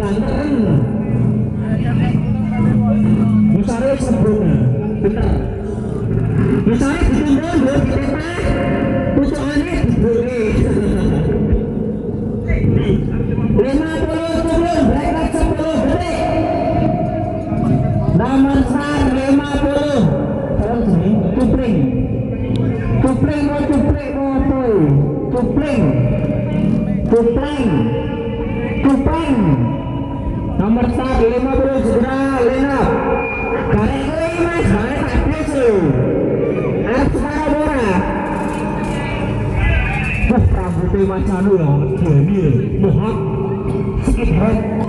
banten. Misalnya sempurna, bener. Misalnya ditimbun, dua ditempah, pucukannya dibeli. 50 turun, bracket 10 detik. Nomor start 50. Terus ini, cupling. Cupling mau apa? Cupling. Nomor start 50 segera line up. Bareng mas, bareng habis lu. Arep sekarang ora. Wah, rambutnya macam anu ya, gini, mohak, sikit head.